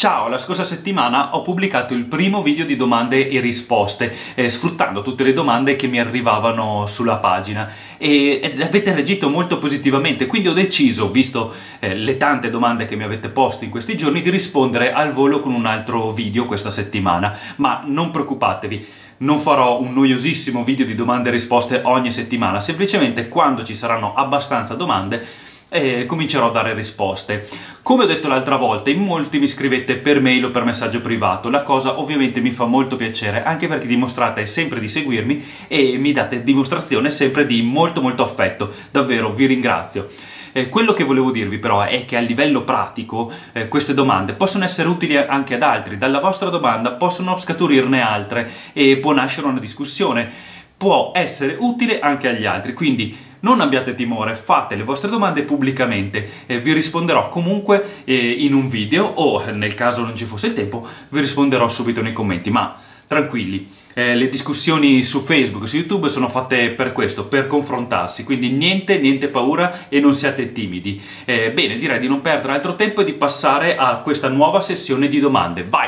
Ciao, la scorsa settimana ho pubblicato il primo video di domande e risposte, sfruttando tutte le domande che mi arrivavano sulla pagina e avete reagito molto positivamente, quindi ho deciso, visto le tante domande che mi avete posto in questi giorni, di rispondere al volo con un altro video questa settimana, ma non preoccupatevi. Non farò un noiosissimo video di domande e risposte ogni settimana, semplicemente quando ci saranno abbastanza domande comincerò a dare risposte. Come ho detto l'altra volta, in molti mi scrivete per mail o per messaggio privato, la cosa ovviamente mi fa molto piacere, anche perché dimostrate sempre di seguirmi e mi date dimostrazione sempre di molto affetto, davvero vi ringrazio. Quello che volevo dirvi però è che a livello pratico queste domande possono essere utili anche ad altri, dalla vostra domanda possono scaturirne altre e può nascere una discussione, può essere utile anche agli altri, quindi non abbiate timore, fate le vostre domande pubblicamente, vi risponderò comunque in un video o nel caso non ci fosse il tempo vi risponderò subito nei commenti, ma tranquilli. Le discussioni su Facebook e su YouTube sono fatte per questo, per confrontarsi, quindi niente paura e non siate timidi. Bene, direi di non perdere altro tempo e di passare a questa nuova sessione di domande. Vai!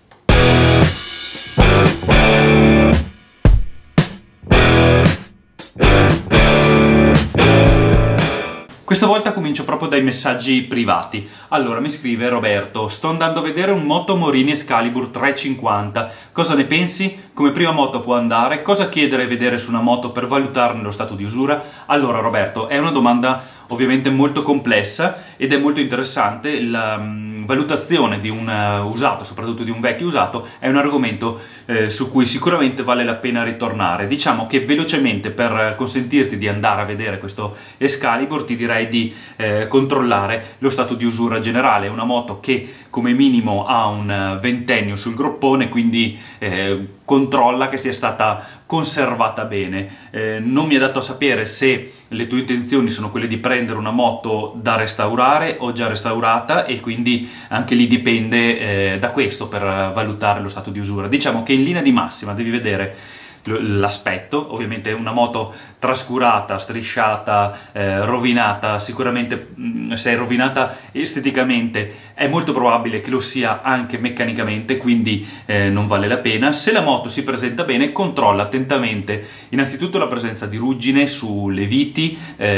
Questa volta comincio proprio dai messaggi privati. Allora, mi scrive Roberto: sto andando a vedere un Moto Morini Excalibur 350. Cosa ne pensi? Come prima moto può andare? Cosa chiedere e vedere su una moto per valutarne lo stato di usura? Allora, Roberto, è una domanda ovviamente molto complessa ed è molto interessante. La valutazione di un usato, soprattutto di un vecchio usato, è un argomento su cui sicuramente vale la pena ritornare. Diciamo che velocemente, per consentirti di andare a vedere questo Excalibur, ti direi di controllare lo stato di usura generale. È una moto che come minimo ha un ventennio sul groppone, quindi controlla che sia stata conservata bene. Non mi è dato a sapere se le tue intenzioni sono quelle di prendere una moto da restaurare o già restaurata, e quindi anche lì dipende da questo per valutare lo stato di usura. Diciamo che in linea di massima devi vedere l'aspetto, ovviamente una moto trascurata, strisciata, rovinata, sicuramente se è rovinata esteticamente è molto probabile che lo sia anche meccanicamente, quindi non vale la pena. Se la moto si presenta bene, controlla attentamente innanzitutto la presenza di ruggine sulle viti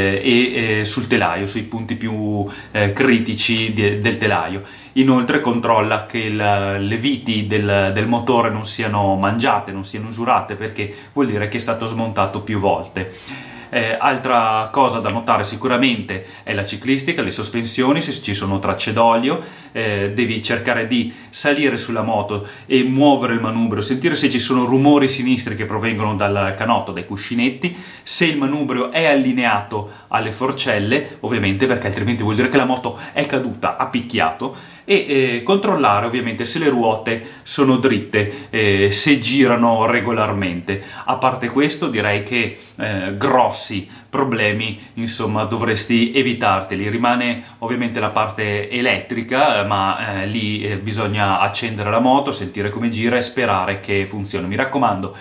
e sul telaio, sui punti più critici del telaio. Inoltre controlla che le viti del motore non siano mangiate, non siano usurate, perché vuol dire che è stato smontato più volte. Altra cosa da notare sicuramente è la ciclistica, le sospensioni, se ci sono tracce d'olio. Devi cercare di salire sulla moto e muovere il manubrio, sentire se ci sono rumori sinistri che provengono dal canotto, dai cuscinetti, se il manubrio è allineato alle forcelle, ovviamente, perché altrimenti vuol dire che la moto è caduta, ha picchiato, e controllare ovviamente se le ruote sono dritte, se girano regolarmente. A parte questo, direi che grossi problemi insomma dovresti evitarteli. Rimane ovviamente la parte elettrica, ma lì bisogna accendere la moto, sentire come gira e sperare che funzioni. Mi raccomando,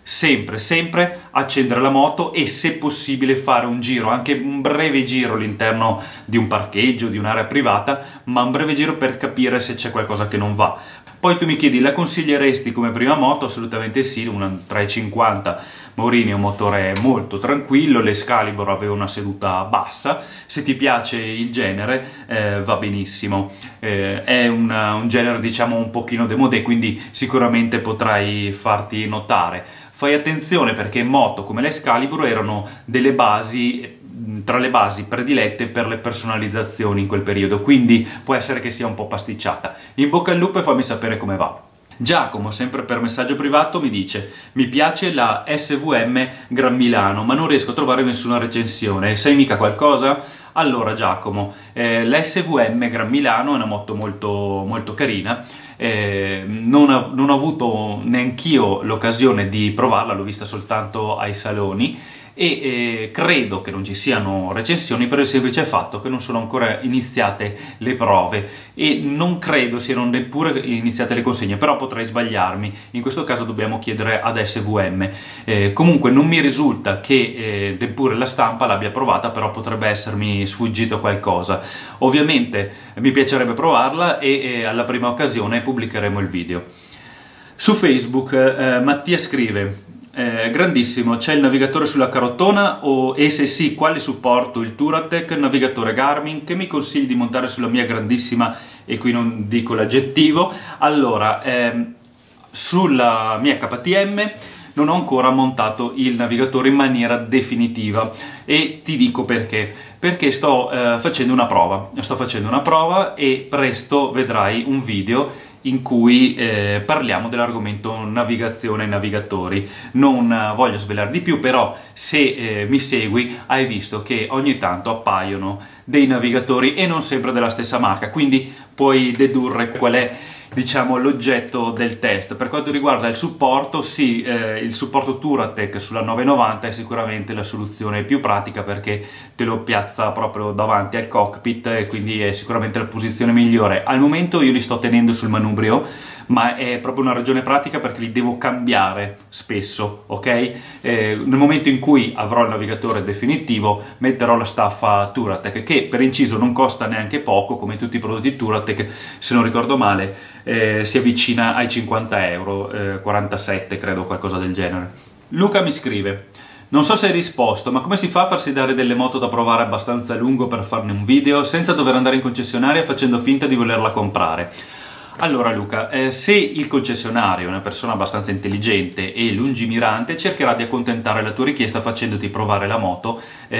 sempre accendere la moto e se possibile fare un giro, anche un breve giro all'interno di un parcheggio, di un'area privata, ma un breve giro per capire se c'è qualcosa che non va. Poi tu mi chiedi, la consiglieresti come prima moto? Assolutamente sì, una 350 Morini è un motore molto tranquillo, l'Excalibur aveva una seduta bassa, se ti piace il genere va benissimo. È un genere diciamo un pochino démodé, quindi sicuramente potrai farti notare. Fai attenzione perché moto come l'Excalibur erano delle basi, tra le basi predilette per le personalizzazioni in quel periodo, quindi può essere che sia un po' pasticciata. In bocca al lupo e fammi sapere come va. Giacomo, sempre per messaggio privato, mi dice: mi piace la SVM Gran Milano, ma non riesco a trovare nessuna recensione. Sai mica qualcosa? Allora Giacomo, la SVM Gran Milano è una moto molto carina. Non ho avuto neanch'io l'occasione di provarla, l'ho vista soltanto ai saloni. e credo che non ci siano recensioni per il semplice fatto che non sono ancora iniziate le prove e non credo siano neppure iniziate le consegne, però potrei sbagliarmi. In questo caso dobbiamo chiedere ad SVM. Comunque non mi risulta che neppure la stampa l'abbia provata, però potrebbe essermi sfuggito qualcosa. Ovviamente mi piacerebbe provarla e alla prima occasione pubblicheremo il video. Su Facebook Mattia scrive: grandissimo, c'è il navigatore sulla carottona e se sì, quale supporto? Il Touratech, navigatore Garmin, che mi consigli di montare sulla mia grandissima, e qui non dico l'aggettivo. Allora, sulla mia KTM non ho ancora montato il navigatore in maniera definitiva e ti dico perché sto facendo una prova e presto vedrai un video in cui parliamo dell'argomento navigazione e navigatori. Non voglio svelare di più, però se mi segui hai visto che ogni tanto appaiono dei navigatori e non sempre della stessa marca, quindi puoi dedurre qual è, diciamo, l'oggetto del test. Per quanto riguarda il supporto, sì, il supporto Touratech sulla 990 è sicuramente la soluzione più pratica perché te lo piazza proprio davanti al cockpit e quindi è sicuramente la posizione migliore. Al momento io li sto tenendo sul manubrio, ma è proprio una ragione pratica perché li devo cambiare spesso, ok? Nel momento in cui avrò il navigatore definitivo metterò la staffa Touratech, che per inciso non costa neanche poco, come tutti i prodotti Touratech, se non ricordo male si avvicina ai 50 euro, 47 credo, qualcosa del genere. Luca mi scrive: non so se hai risposto, ma come si fa a farsi dare delle moto da provare abbastanza a lungo per farne un video senza dover andare in concessionaria facendo finta di volerla comprare? Allora Luca, se il concessionario è una persona abbastanza intelligente e lungimirante, cercherà di accontentare la tua richiesta facendoti provare la moto,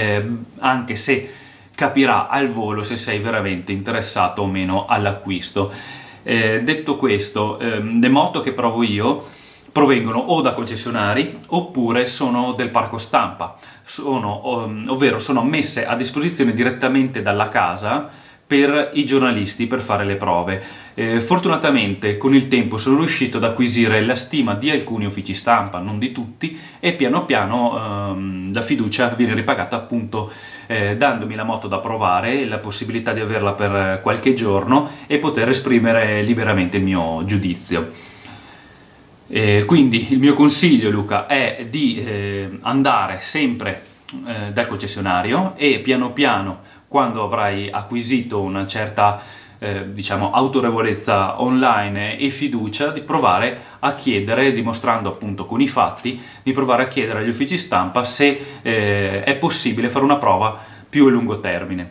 anche se capirà al volo se sei veramente interessato o meno all'acquisto. Detto questo, le moto che provo io provengono o da concessionari oppure sono del parco stampa, ovvero sono messe a disposizione direttamente dalla casa per i giornalisti per fare le prove. Fortunatamente con il tempo sono riuscito ad acquisire la stima di alcuni uffici stampa, non di tutti, e piano piano la fiducia viene ripagata appunto dandomi la moto da provare e la possibilità di averla per qualche giorno e poter esprimere liberamente il mio giudizio. Quindi il mio consiglio, Luca, è di andare sempre dal concessionario e piano piano, quando avrai acquisito una certa diciamo autorevolezza online e fiducia, di provare a chiedere, dimostrando appunto con i fatti, di provare a chiedere agli uffici stampa se è possibile fare una prova più a lungo termine.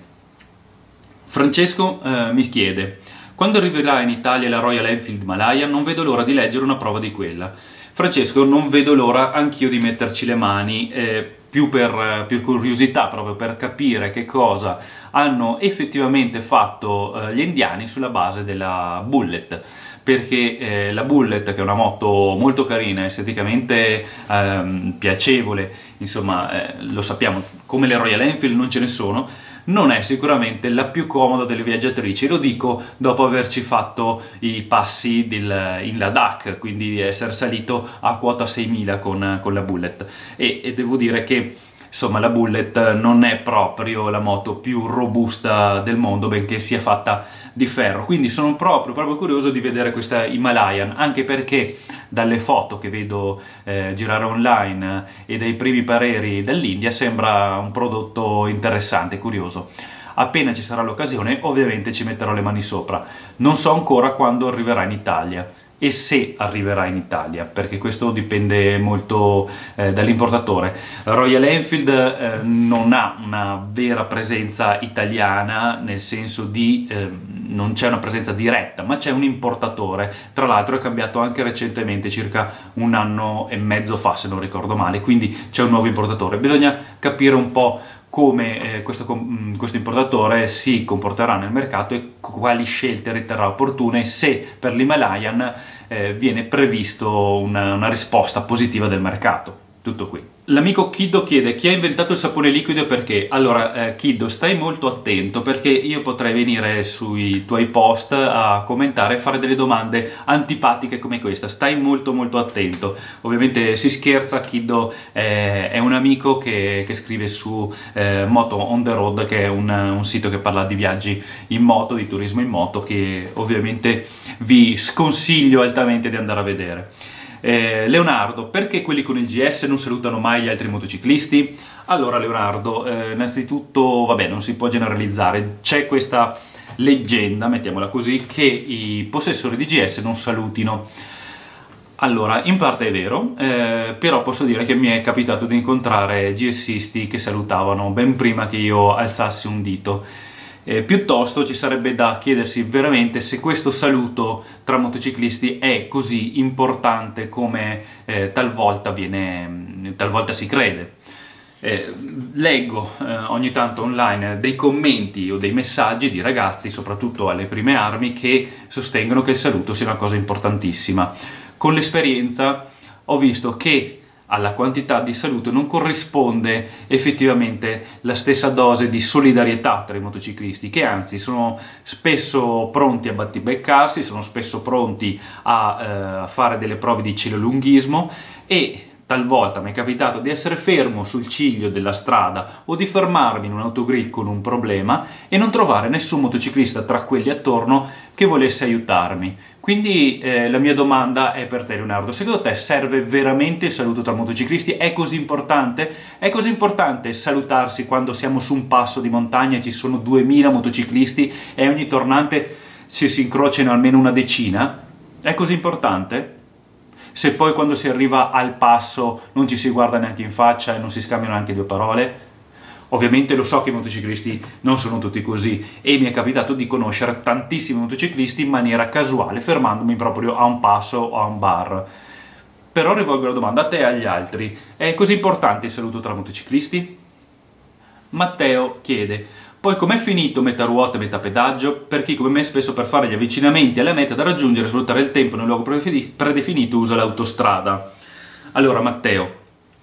Francesco mi chiede: quando arriverà in Italia la Royal Enfield Himalayan? Non vedo l'ora di leggere una prova di quella. Francesco, non vedo l'ora anch'io di metterci le mani, più per curiosità, proprio per capire che cosa hanno effettivamente fatto gli indiani sulla base della Bullet, perché la Bullet, che è una moto molto carina, esteticamente piacevole, insomma lo sappiamo, come le Royal Enfield non ce ne sono, non è sicuramente la più comoda delle viaggiatrici. Lo dico dopo averci fatto i passi in Ladakh, quindi essere salito a quota 6000 con la Bullet, e devo dire che insomma la Bullet non è proprio la moto più robusta del mondo, benché sia fatta di ferro. Quindi sono proprio curioso di vedere questa Himalayan, anche perché dalle foto che vedo girare online e dai primi pareri dall'India sembra un prodotto interessante, curioso. Appena ci sarà l'occasione ovviamente ci metterò le mani sopra. Non so ancora quando arriverà in Italia e se arriverà in Italia, perché questo dipende molto dall'importatore. Royal Enfield non ha una vera presenza italiana, nel senso di non c'è una presenza diretta, ma c'è un importatore. Tra l'altro è cambiato anche recentemente, circa un anno e mezzo fa se non ricordo male, quindi c'è un nuovo importatore. Bisogna capire un po' come questo importatore si comporterà nel mercato e quali scelte riterrà opportune, se per l'Himalayan viene previsto una risposta positiva del mercato. Tutto qui. L'amico Kiddo chiede chi ha inventato il sapone liquido e perché. Allora, Kiddo, stai molto attento perché io potrei venire sui tuoi post a commentare e fare delle domande antipatiche come questa. Stai molto molto attento. Ovviamente si scherza, Kiddo è un amico che scrive su Moto on the Road, che è un sito che parla di viaggi in moto, di turismo in moto, che ovviamente vi sconsiglio altamente di andare a vedere. Leonardo, perché quelli con il GS non salutano mai gli altri motociclisti? Allora Leonardo, innanzitutto, vabbè, non si può generalizzare, c'è questa leggenda, mettiamola così, che i possessori di GS non salutino. Allora, in parte è vero, però posso dire che mi è capitato di incontrare GSisti che salutavano ben prima che io alzassi un dito. Piuttosto ci sarebbe da chiedersi veramente se questo saluto tra motociclisti è così importante come talvolta si crede. Leggo ogni tanto online dei commenti o dei messaggi di ragazzi, soprattutto alle prime armi, che sostengono che il saluto sia una cosa importantissima. Con l'esperienza ho visto che alla quantità di saluto non corrisponde effettivamente la stessa dose di solidarietà tra i motociclisti, che anzi sono spesso pronti a battibeccarsi, sono spesso pronti a fare delle prove di cielolunghismo, e talvolta mi è capitato di essere fermo sul ciglio della strada o di fermarmi in un autogrill con un problema e non trovare nessun motociclista tra quelli attorno che volesse aiutarmi. Quindi la mia domanda è per te, Leonardo: secondo te serve veramente il saluto tra motociclisti? È così importante? È così importante salutarsi quando siamo su un passo di montagna e ci sono 2000 motociclisti e ogni tornante si incrociano almeno una decina? È così importante? Se poi quando si arriva al passo non ci si guarda neanche in faccia e non si scambiano neanche due parole? Ovviamente lo so che i motociclisti non sono tutti così e mi è capitato di conoscere tantissimi motociclisti in maniera casuale, fermandomi proprio a un passo o a un bar. Però rivolgo la domanda a te e agli altri: è così importante il saluto tra motociclisti? Matteo chiede: poi com'è finito metà ruota e metà pedaggio? Per chi come me spesso per fare gli avvicinamenti alla meta da raggiungere e sfruttare il tempo nel luogo predefinito usa l'autostrada. Allora Matteo,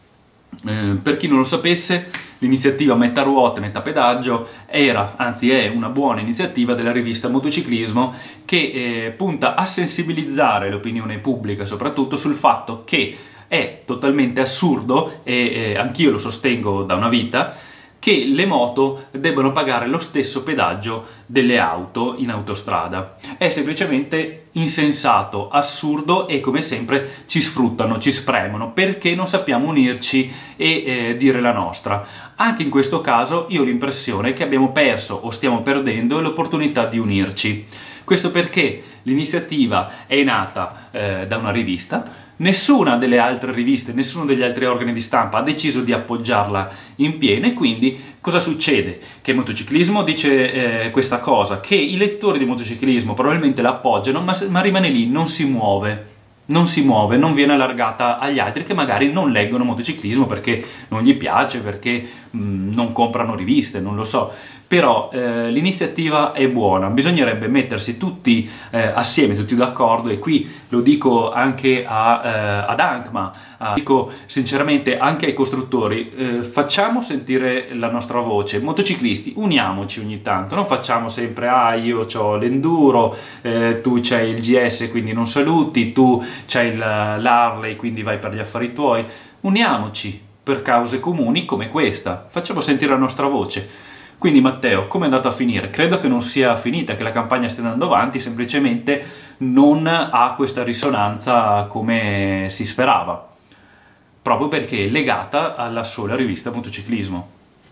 per chi non lo sapesse, l'iniziativa Metà ruota, metà pedaggio era, anzi è, una buona iniziativa della rivista Motociclismo che punta a sensibilizzare l'opinione pubblica soprattutto sul fatto che è totalmente assurdo, e anch'io lo sostengo da una vita, che le moto debbano pagare lo stesso pedaggio delle auto in autostrada. È semplicemente insensato, assurdo, e come sempre ci sfruttano, ci spremono perché non sappiamo unirci e dire la nostra. Anche in questo caso io ho l'impressione che abbiamo perso o stiamo perdendo l'opportunità di unirci. Questo perché l'iniziativa è nata da una rivista. Nessuna delle altre riviste, nessuno degli altri organi di stampa ha deciso di appoggiarla in pieno, e quindi cosa succede? Che il motociclismo dice questa cosa, che i lettori di motociclismo probabilmente la appoggiano, ma rimane lì, non si muove, non viene allargata agli altri che magari non leggono motociclismo perché non gli piace, perché non comprano riviste, non lo so. Però l'iniziativa è buona, bisognerebbe mettersi tutti assieme, tutti d'accordo, e qui lo dico anche ad Ankma, dico sinceramente anche ai costruttori: facciamo sentire la nostra voce. Motociclisti, uniamoci ogni tanto, non facciamo sempre io ho l'enduro, tu c'hai il GS quindi non saluti, tu c'hai l'Harley quindi vai per gli affari tuoi. Uniamoci per cause comuni come questa, facciamo sentire la nostra voce. Quindi Matteo, come è andata a finire? Credo che non sia finita, che la campagna stia andando avanti, semplicemente non ha questa risonanza come si sperava, proprio perché è legata alla sola rivista Motociclismo.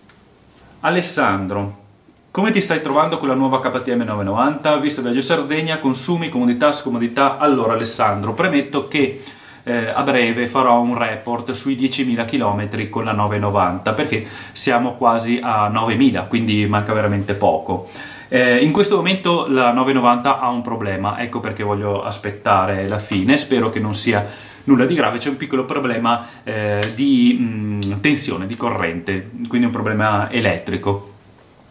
Alessandro, come ti stai trovando con la nuova KTM 990? Visto Viaggio Sardegna, consumi, comodità, scomodità? Allora Alessandro, premetto che a breve farò un report sui 10.000 km con la 990, perché siamo quasi a 9.000, quindi manca veramente poco. In questo momento la 990 ha un problema, ecco perché voglio aspettare la fine, spero che non sia nulla di grave. C'è un piccolo problema di tensione, di corrente, quindi un problema elettrico.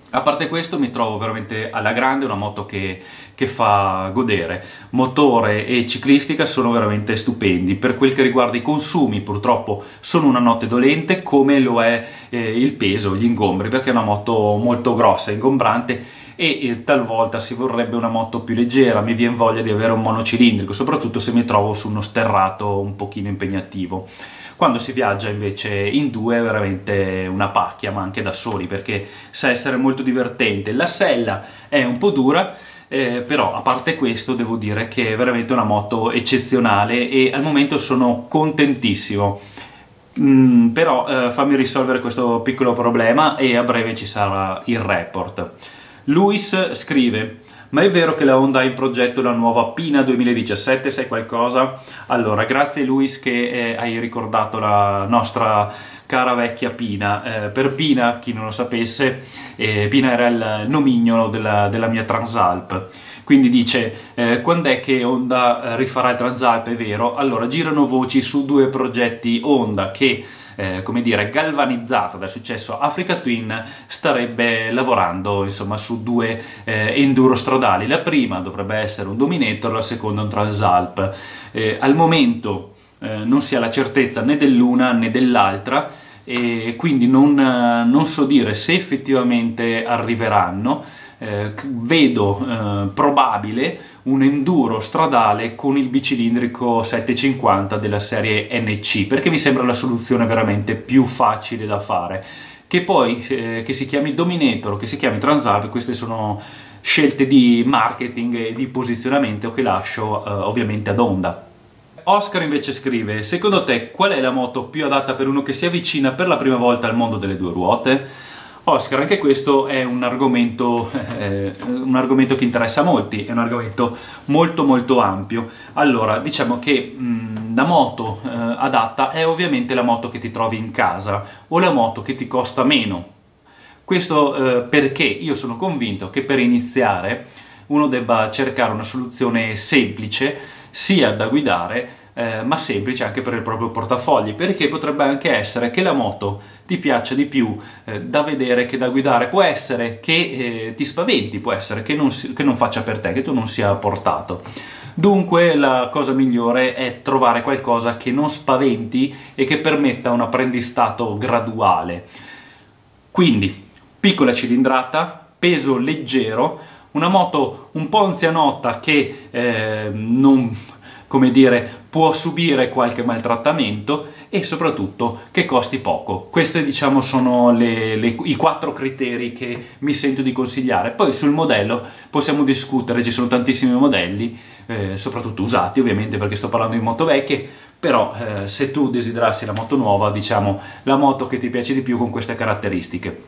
A parte questo mi trovo veramente alla grande, una moto che fa godere. Motore e ciclistica sono veramente stupendi. Per quel che riguarda i consumi, purtroppo sono una notte dolente, come lo è il peso, gli ingombri, perché è una moto molto grossa, ingombrante, e talvolta si vorrebbe una moto più leggera. Mi viene voglia di avere un monocilindrico, soprattutto se mi trovo su uno sterrato un pochino impegnativo. Quando si viaggia invece in due è veramente una pacchia, ma anche da soli, perché sa essere molto divertente. La sella è un po' dura, però a parte questo devo dire che è veramente una moto eccezionale e al momento sono contentissimo. Però fammi risolvere questo piccolo problema e a breve ci sarà il report. Luis scrive: ma è vero che la Honda ha in progetto la nuova Pina 2017? Sai qualcosa? Allora, grazie Luis che hai ricordato la nostra cara vecchia Pina. Per Pina, chi non lo sapesse, Pina era il nomignolo della mia Transalp. Quindi dice, quando è che Honda rifarà il Transalp? È vero? Allora, girano voci su due progetti Honda che, come dire, galvanizzata dal successo Africa Twin, starebbe lavorando insomma su due enduro stradali. La prima dovrebbe essere un Dominator, la seconda un Transalp. Al momento non si ha la certezza né dell'una né dell'altra, e quindi non so dire se effettivamente arriveranno. Vedo probabile un enduro stradale con il bicilindrico 750 della serie NC, perché mi sembra la soluzione veramente più facile da fare. Che poi che si chiami Dominator o che si chiami Transalp, queste sono scelte di marketing e di posizionamento che lascio ovviamente ad Honda. Oscar invece scrive: secondo te qual è la moto più adatta per uno che si avvicina per la prima volta al mondo delle due ruote? Oscar, anche questo è un argomento che interessa molti, è un argomento molto molto ampio. Allora, diciamo che la moto adatta è ovviamente la moto che ti trovi in casa o la moto che ti costa meno. Questo perché io sono convinto che per iniziare uno debba cercare una soluzione semplice, sia da guidare, ma semplice anche per il proprio portafogli, perché potrebbe anche essere che la moto ti piaccia di più da vedere che da guidare. Può essere che ti spaventi, può essere che non faccia per te, che tu non sia portato. Dunque la cosa migliore è trovare qualcosa che non spaventi e che permetta un apprendistato graduale. Quindi piccola cilindrata, peso leggero, una moto un po' anzianotta che non, come dire, può subire qualche maltrattamento e soprattutto che costi poco. Questi, diciamo, sono i 4 criteri che mi sento di consigliare. Poi sul modello possiamo discutere, ci sono tantissimi modelli, soprattutto usati ovviamente, perché sto parlando di moto vecchie, però se tu desiderassi la moto nuova, diciamo la moto che ti piace di più con queste caratteristiche.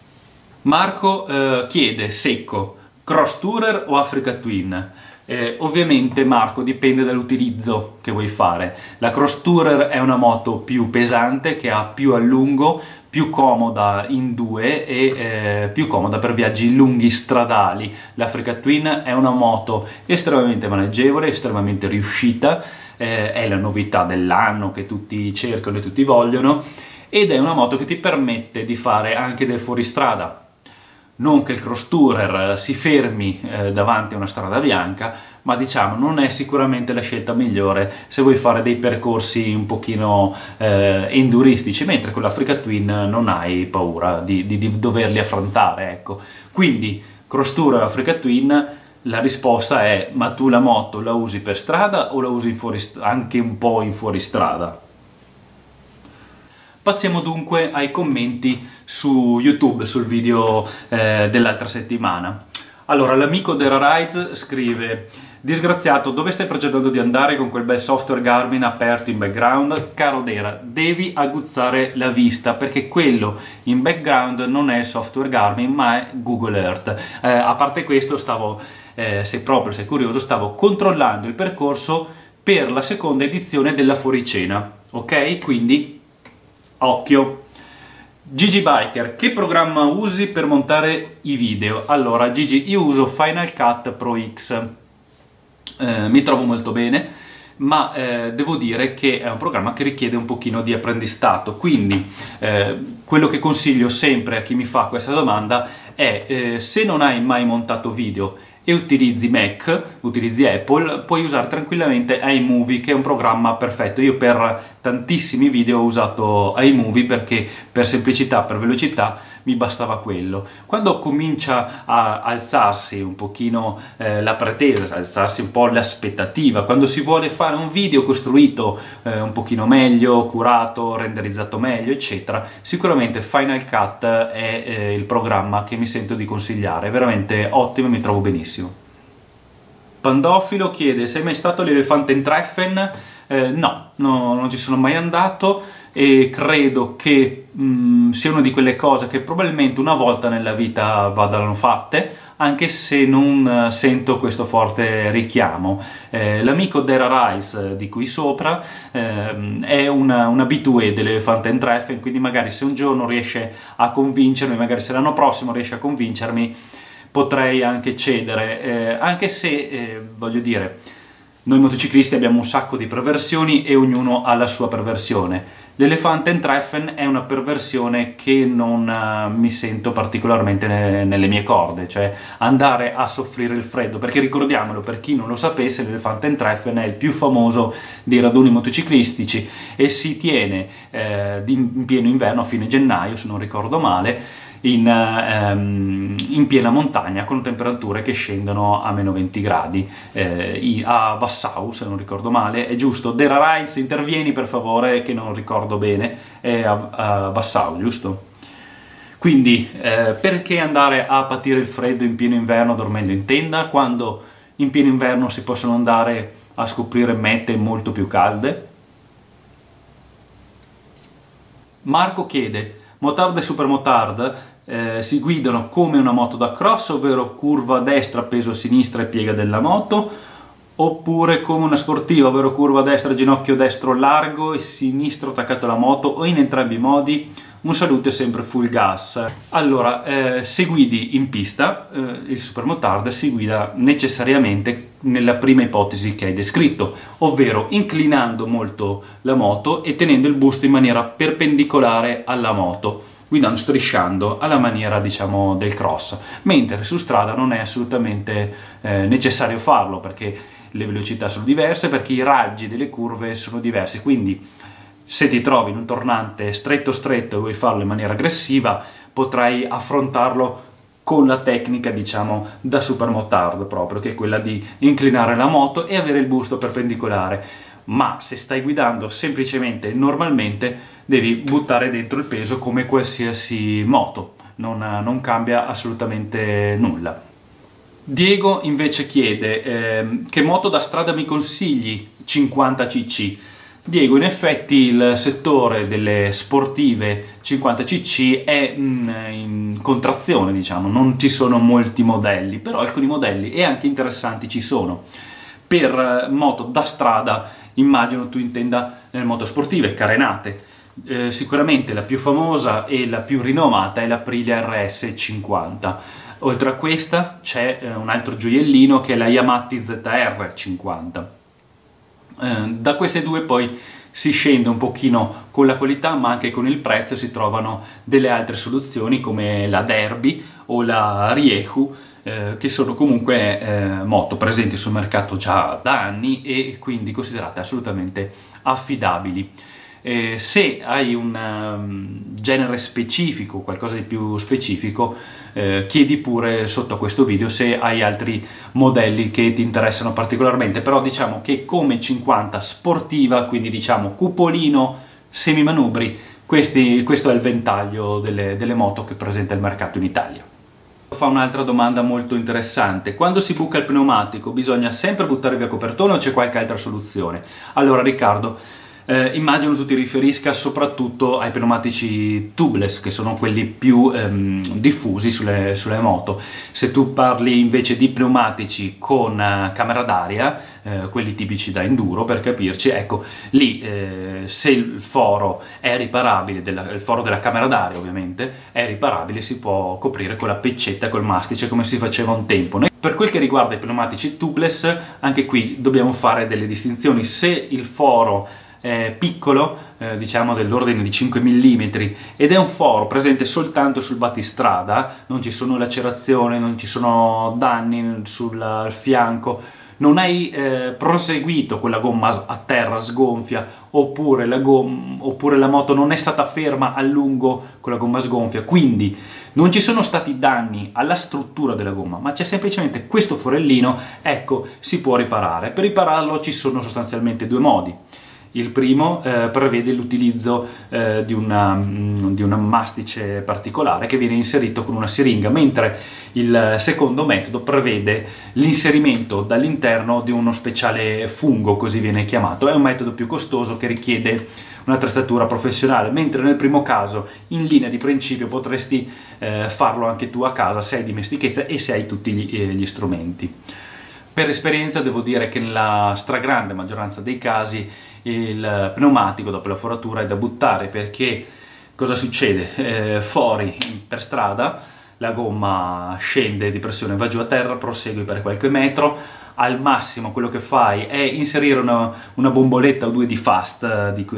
Marco chiede secco: Cross Tourer o Africa Twin? Ovviamente Marco, dipende dall'utilizzo che vuoi fare. La Cross Tourer è una moto più pesante, che ha più allungo, più comoda in due e più comoda per viaggi lunghi stradali. L'Africa Twin è una moto estremamente maneggevole, estremamente riuscita, è la novità dell'anno che tutti cercano e tutti vogliono, ed è una moto che ti permette di fare anche del fuoristrada. Non che il Cross Tourer si fermi davanti a una strada bianca, ma diciamo non è sicuramente la scelta migliore se vuoi fare dei percorsi un pochino enduristici, mentre con l'Africa Twin non hai paura di doverli affrontare, ecco. Quindi Cross Tourer o Africa Twin, la risposta è: ma tu la moto la usi per strada o la usi anche un po' in fuoristrada? Passiamo dunque ai commenti su YouTube, sul video dell'altra settimana. Allora, l'amico Dera Rides scrive: disgraziato, dove stai progettando di andare con quel bel software Garmin aperto in background? Caro Dera, devi aguzzare la vista, perché quello in background non è il software Garmin, ma è Google Earth. A parte questo, se proprio sei curioso, stavo controllando il percorso per la seconda edizione della fuoricena, ok? Quindi occhio. Gigi Biker: che programma usi per montare i video? Allora Gigi, io uso Final Cut Pro X, mi trovo molto bene, ma devo dire che è un programma che richiede un pochino di apprendistato, quindi quello che consiglio sempre a chi mi fa questa domanda è se non hai mai montato video e utilizzi Mac, utilizzi Apple, puoi usare tranquillamente iMovie, che è un programma perfetto. Io per tantissimi video ho usato iMovie perché per semplicità, per velocità mi bastava quello. Quando comincia a alzarsi un pochino la pretesa, alzarsi un po' l'aspettativa, quando si vuole fare un video costruito un pochino meglio, curato, renderizzato meglio, eccetera, sicuramente Final Cut è il programma che mi sento di consigliare, è veramente ottimo e mi trovo benissimo. Pandofilo chiede: sei mai stato all'Elefantentreffen? No, non ci sono mai andato e credo che sia una di quelle cose che probabilmente una volta nella vita vadano fatte, anche se non sento questo forte richiamo. L'amico Dara Rice di qui sopra è un abitué dell'Elefantentreffen, quindi magari se un giorno riesce a convincermi, magari se l'anno prossimo riesce a convincermi, potrei anche cedere, anche se, voglio dire, noi motociclisti abbiamo un sacco di perversioni e ognuno ha la sua perversione. L'Elefantentreffen è una perversione che non mi sento particolarmente nelle mie corde, cioè andare a soffrire il freddo, perché ricordiamolo, per chi non lo sapesse, l'Elefantentreffen è il più famoso dei raduni motociclistici e si tiene in pieno inverno, a fine gennaio se non ricordo male, in piena montagna, con temperature che scendono a meno 20 gradi a Wassau, se non ricordo male. È giusto? Dara Rice, intervieni per favore, che non ricordo bene, è a Wassau, giusto? Quindi perché andare a patire il freddo in pieno inverno dormendo in tenda, quando in pieno inverno si possono andare a scoprire mete molto più calde? Marco chiede: motard e supermotard si guidano come una moto da cross, ovvero curva a destra, peso a sinistra e piega della moto, oppure come una sportiva, ovvero curva a destra, ginocchio destro largo e sinistro attaccato alla moto, o in entrambi i modi? Un saluto e sempre full gas. Allora, se guidi in pista, il supermotard si guida necessariamente nella prima ipotesi che hai descritto, ovvero inclinando molto la moto e tenendo il busto in maniera perpendicolare alla moto, guidando strisciando alla maniera, diciamo, del cross, mentre su strada non è assolutamente necessario farlo, perché le velocità sono diverse, perché i raggi delle curve sono diversi, quindi se ti trovi in un tornante stretto stretto e vuoi farlo in maniera aggressiva, potrai affrontarlo con la tecnica, diciamo, da supermotard proprio, che è quella di inclinare la moto e avere il busto perpendicolare. Ma se stai guidando semplicemente normalmente, devi buttare dentro il peso come qualsiasi moto, non cambia assolutamente nulla. Diego invece chiede che moto da strada mi consigli 50 cc? Diego, in effetti il settore delle sportive 50 cc è in contrazione, diciamo, non ci sono molti modelli, però alcuni modelli e anche interessanti ci sono. Per moto da strada immagino tu intenda moto sportive, carenate. Sicuramente la più famosa e la più rinomata è l'Aprilia RS 50. Oltre a questa c'è un altro gioiellino che è la Yamaha ZR 50. Da queste due poi si scende un pochino con la qualità, ma anche con il prezzo si trovano delle altre soluzioni come la Derby o la Rieju, che sono comunque moto presenti sul mercato già da anni e quindi considerate assolutamente affidabili. Se hai un genere specifico, qualcosa di più specifico, chiedi pure sotto a questo video se hai altri modelli che ti interessano particolarmente, però diciamo che come 50 sportiva, quindi diciamo cupolino, semimanubri, questo è il ventaglio delle moto che presenta il mercato in Italia. Fa un'altra domanda molto interessante: quando si buca il pneumatico bisogna sempre buttare via copertone o c'è qualche altra soluzione? Allora Riccardo, immagino tu ti riferisca soprattutto ai pneumatici tubeless, che sono quelli più diffusi sulle moto. Se tu parli invece di pneumatici con camera d'aria, quelli tipici da enduro per capirci, ecco, lì se il foro è riparabile, il foro della camera d'aria ovviamente è riparabile, si può coprire con la peccetta, col mastice, come si faceva un tempo. Per quel che riguarda i pneumatici tubeless, anche qui dobbiamo fare delle distinzioni. Se il foro piccolo, diciamo dell'ordine di 5 mm, ed è un foro presente soltanto sul battistrada, non ci sono lacerazioni, non ci sono danni sul fianco, non hai proseguito quella gomma a terra sgonfia, oppure la moto non è stata ferma a lungo con la gomma sgonfia, quindi non ci sono stati danni alla struttura della gomma, ma c'è semplicemente questo forellino, ecco, si può riparare. Per ripararlo ci sono sostanzialmente due modi. Il primo prevede l'utilizzo di un mastice particolare che viene inserito con una siringa, mentre il secondo metodo prevede l'inserimento dall'interno di uno speciale fungo, così viene chiamato. È un metodo più costoso che richiede un'attrezzatura professionale, mentre nel primo caso, in linea di principio, potresti farlo anche tu a casa se hai dimestichezza e se hai tutti gli strumenti. Per esperienza devo dire che nella stragrande maggioranza dei casi il pneumatico dopo la foratura è da buttare, perché cosa succede? Fuori per strada la gomma scende di pressione, va giù a terra, prosegui per qualche metro, al massimo quello che fai è inserire una bomboletta o due di Fast, di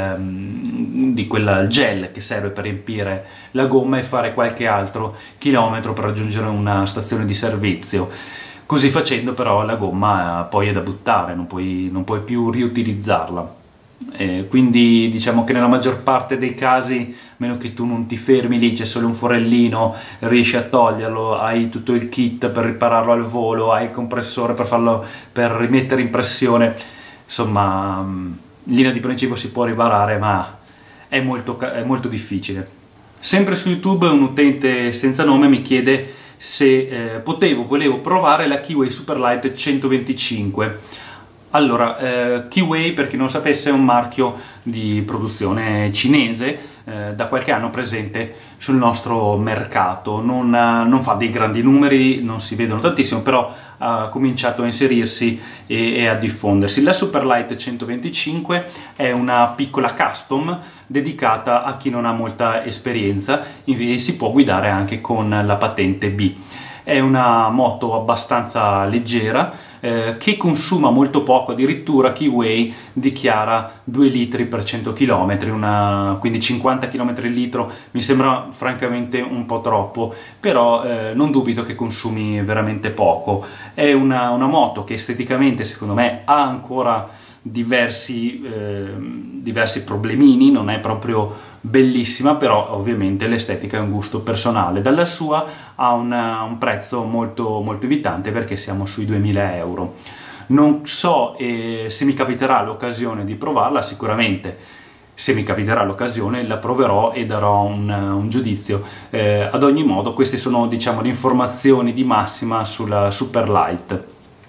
quel gel che serve per riempire la gomma, e fare qualche altro chilometro per raggiungere una stazione di servizio. Così facendo però la gomma poi è da buttare, non puoi più riutilizzarla. Quindi diciamo che nella maggior parte dei casi, a meno che tu non ti fermi lì, c'è solo un forellino, riesci a toglierlo, hai tutto il kit per ripararlo al volo, hai il compressore per rimettere in pressione, insomma in linea di principio si può riparare, ma è molto difficile. Sempre su YouTube un utente senza nome mi chiede se volevo provare la Keyway Superlight 125. Allora, Keyway, per chi non lo sapesse, è un marchio di produzione cinese, da qualche anno presente sul nostro mercato. Non fa dei grandi numeri, non si vedono tantissimo, però ha cominciato a inserirsi e a diffondersi. La Superlight 125 è una piccola custom dedicata a chi non ha molta esperienza e si può guidare anche con la patente B. È una moto abbastanza leggera, che consuma molto poco, addirittura Keyway dichiara 2 litri per 100 km, quindi 50 km al litro mi sembra francamente un po' troppo, però non dubito che consumi veramente poco. È una moto che esteticamente secondo me ha ancora diversi problemini, non è proprio bellissima, però ovviamente l'estetica è un gusto personale. Dalla sua ha un prezzo molto evitante, perché siamo sui 2000 euro. Non so se mi capiterà l'occasione di provarla, sicuramente se mi capiterà l'occasione la proverò e darò un giudizio. Ad ogni modo queste sono, diciamo, le informazioni di massima sulla Superlight.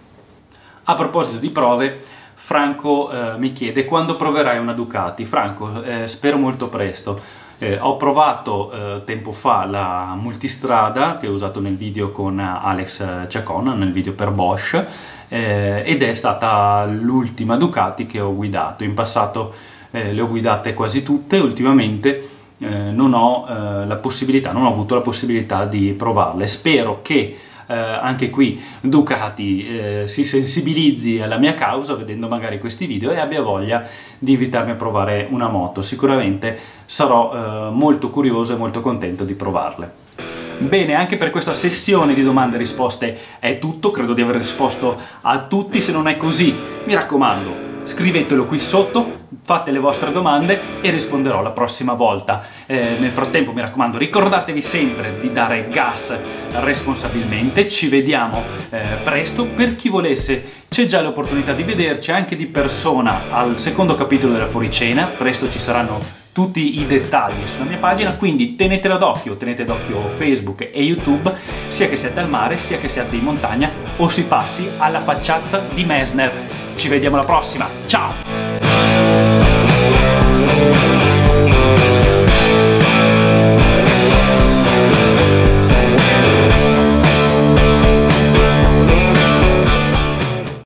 A proposito di prove, Franco mi chiede quando proverai una Ducati. Franco, spero molto presto. Ho provato tempo fa la multistrada che ho usato nel video con Alex Chacon, nel video per Bosch, ed è stata l'ultima Ducati che ho guidato. In passato le ho guidate quasi tutte, ultimamente non ho avuto la possibilità di provarle. Spero che anche qui Ducati si sensibilizzi alla mia causa vedendo magari questi video e abbia voglia di invitarmi a provare una moto. Sicuramente sarò molto curioso e molto contento di provarle. Bene, anche per questa sessione di domande e risposte è tutto. Credo di aver risposto a tutti. Se non è così, mi raccomando, scrivetelo qui sotto, fate le vostre domande e risponderò la prossima volta. Nel frattempo, mi raccomando, ricordatevi sempre di dare gas responsabilmente. Ci vediamo presto. Per chi volesse, c'è già l'opportunità di vederci anche di persona al secondo capitolo della fuoricena. Presto ci saranno tutti i dettagli sulla mia pagina, quindi tenete d'occhio Facebook e YouTube, sia che siate al mare, sia che siate in montagna o si passi alla facciazza di Messner. Ci vediamo alla prossima, ciao!